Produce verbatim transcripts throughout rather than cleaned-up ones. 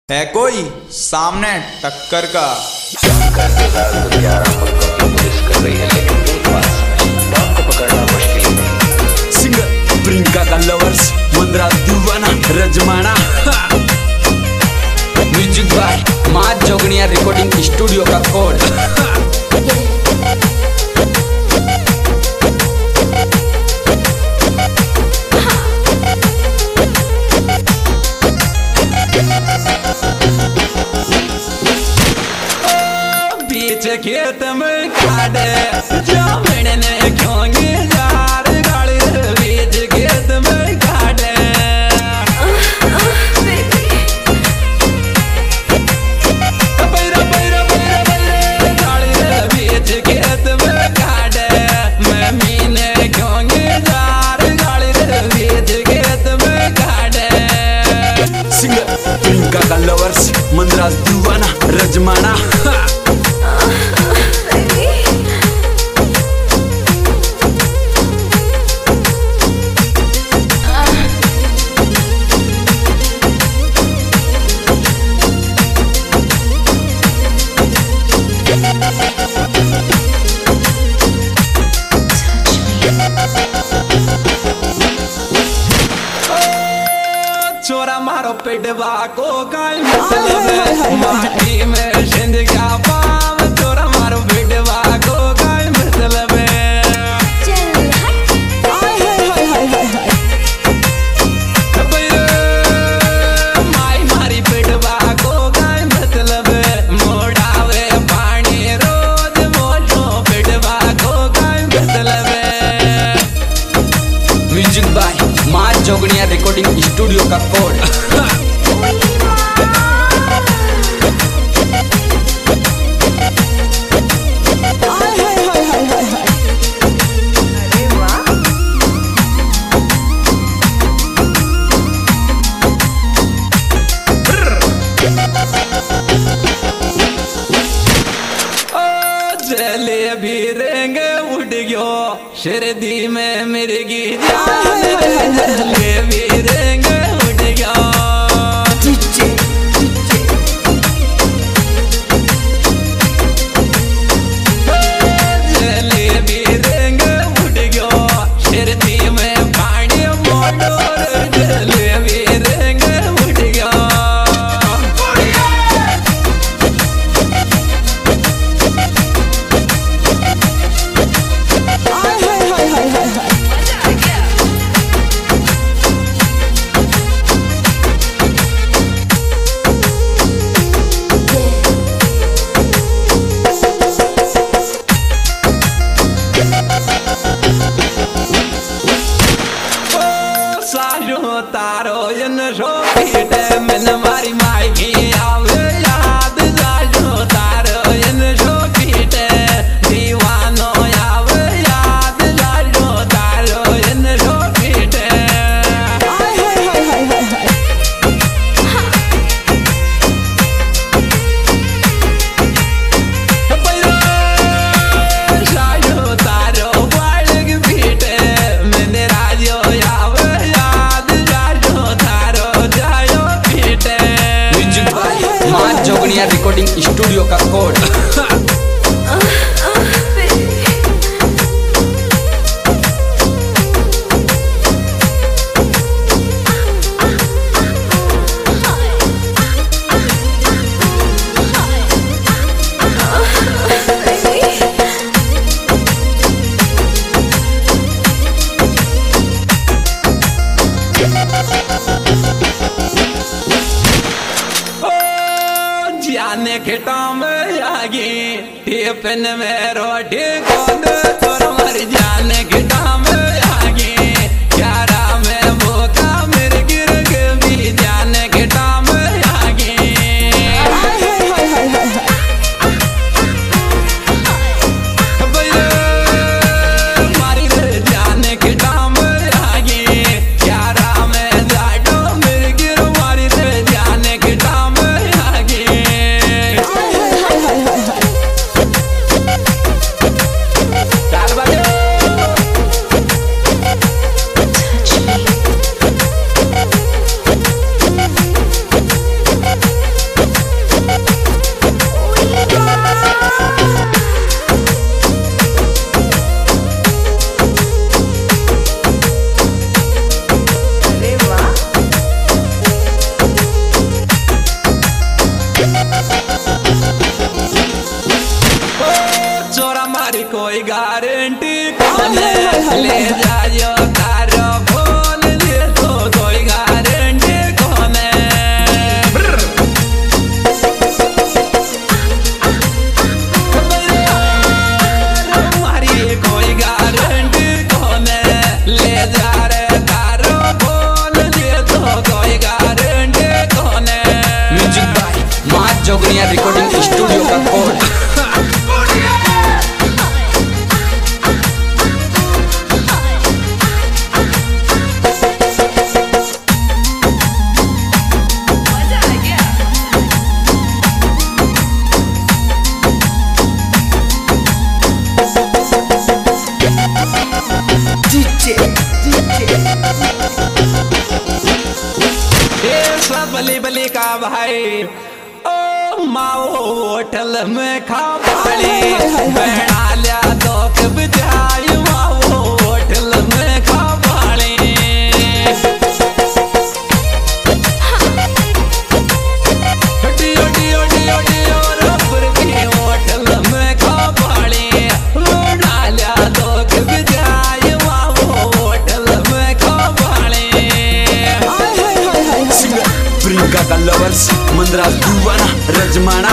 है कोई सामने टक्कर का। सिंगर प्रियंका का लवर्स मुंद्रा दीवाना रजमाना। Music by Maa Jogniya recording studio का कोड। खेत में काटे जमीन ने क्यों जार गाड़ी बीच खेत में काटे। पैरा पैरा पैरा पैरा गाड़ी बीच खेत में काटे। मैं मीने क्यों जार गाड़ी बीच खेत में काटे। सिंगर प्रियंका का लवर्स मंदराज दीवाना रजमाना। चोरा मारो पेटवा को गाय मतलब माटी में सिंध क्या पाव। चोरा मारो पेटवा को गाय मतलब माई मारी पेटवा को गाय मतलब मोड़ावे पानी रोज मोटो पेटवा को गाय मतलब। Music by Maa Jogniya recording studio का कोड। जलेबी रेंगे उड़ गयो शरदी में मिर्गी जान। जलेबी रेंगे उड़ गया जलेबी रेंगे उड़ गयो शरदी में पानी मोटर। जलेबी रेंगे उड़ गया तारो इन शोपीट मन मारी माई की आवे याद। जाजो तारो इन शोपीट दीवानो आवे याद। जाजो तारो इन शोपीट जाजो तारो बालक पीट मैंने राजो आवे माँ जोगनिया रिकॉर्डिंग स्टूडियो का कोड। जाने खेता में आगे टिफिन में रोटी कौन तोर मर। जाने खेता में आगे क्यारा में भूखा मेरे गिर के भी। जाने खेता में आगे मारी रे। जाने खेता में आगे क्यारा में जाटो मेरे गिर मारी रे। जाने खेता में आगे ले जायो तारो फोन दे तो कोई गारंटी कोने मारी कोई गारंटी कोने ले जा रे तारो फोन दे तो कोई गारंटी कोने। Music by Maa Jogniya recording studio का कोड। बली बली का भाई ओ माओ होटल में खा पाली बना लिया तो कब जाए माओ होटल में खा पाली डियो डियो डियो डियो रबर की होटल में खा पाली बना लिया तो कब जाए माओ होटल में खा पाली। प्रियंका का लवर्स मंदराज दीवाना रजमाना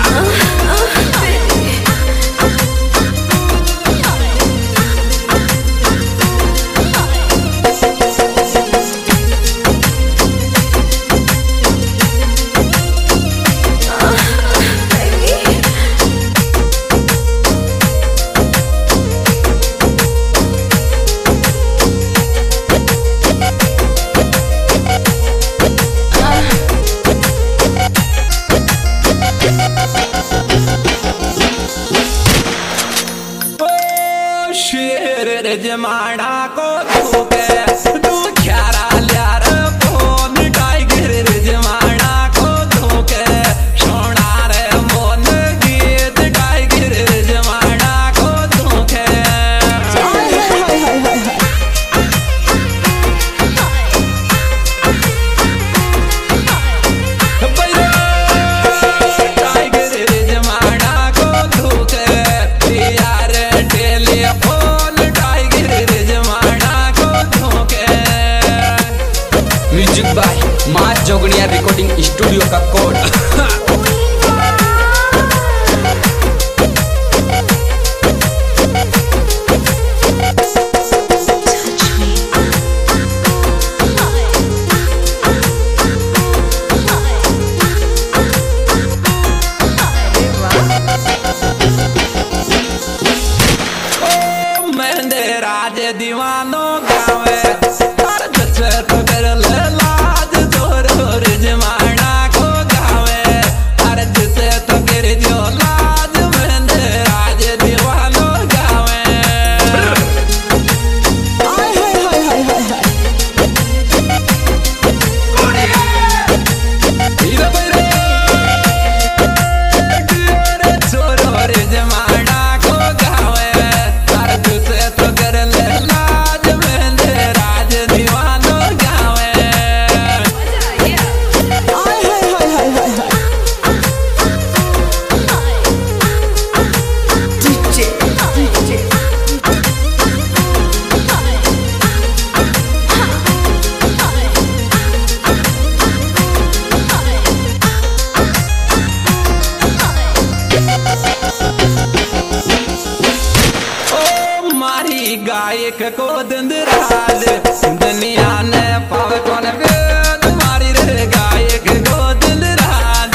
रजमाना को धोके तू ख्यारा ल्यार फोन टाइगर रजमाना को धोके सोना रे मोन गीत टाइगर रजमाना को धोके टाइगर रजमाना को धोके यार telephone music by Maa Jogniya recording studio का कोड। राज दीवानो गावे हर जैसे तो कर ले लाज जोरो रजमाना को गावे हर जैसे तो कर जो लाज मैंने राज दीवानो गावे। हाय हाय हाय हाय हाय हाय हीरा बरे रे जोरो रजमाना को गावे हर जैसे तो गायक को दंदराज दुनिया ने पाव कौन वेद मारी रे गायक को दंदराज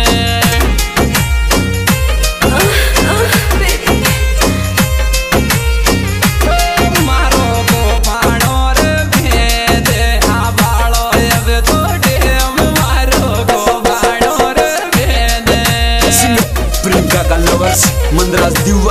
मारो को पाणो रे भेद आ बालो अब तो डेम मारो को पाणो रे भेद। प्रियंका का लवर्स मंदराज दीवाना